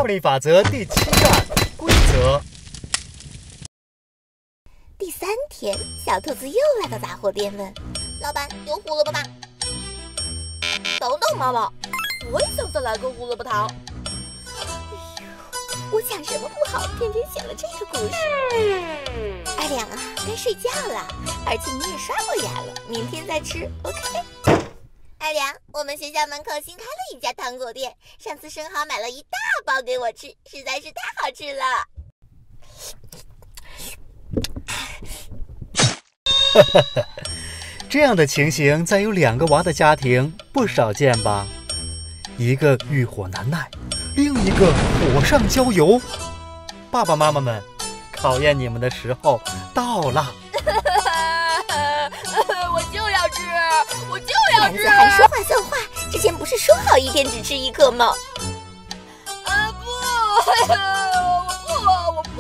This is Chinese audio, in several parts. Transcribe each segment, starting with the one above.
爸力法则第72规则。 第3天，小兔子又来到杂货店问：“老板，有胡萝卜吗？”等等，妈妈，我也想再来个胡萝卜汤。我讲什么不好，偏偏选了这个故事。二两啊，该睡觉了，而且你也刷过牙了，明天再吃 ，OK？ 二两，我们学校门口新开了一家糖果店，上次生蚝买了一大包给我吃，实在是太好吃了。 这样的情形在有2个娃的家庭不少见吧？一个欲火难耐，另一个火上浇油。爸爸妈妈们，考验你们的时候到了。 我就要吃，我就要吃！还说话算话，之前不是说好一天只吃1颗吗？我不！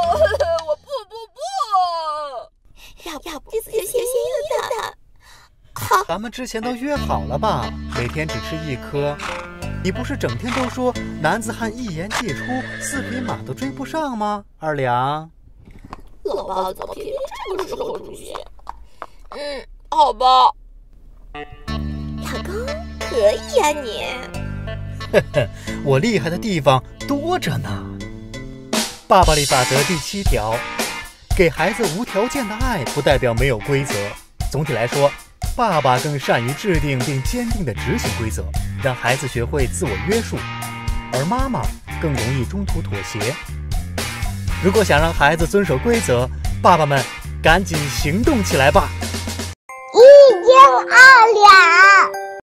要不这次就先用的。好， 咱们之前都约好了吧？每天只吃1颗。你不是整天都说男子汉一言既出，4匹马都追不上吗？二两， 老爸怎么偏偏这个时候出现？好吧。老公，可以啊你。 呵呵，我厉害的地方多着呢。爸爸力法则第7条，给孩子无条件的爱不代表没有规则。总体来说，爸爸更善于制定并坚定地执行规则，让孩子学会自我约束，而妈妈更容易中途妥协。如果想让孩子遵守规则，爸爸们赶紧行动起来吧。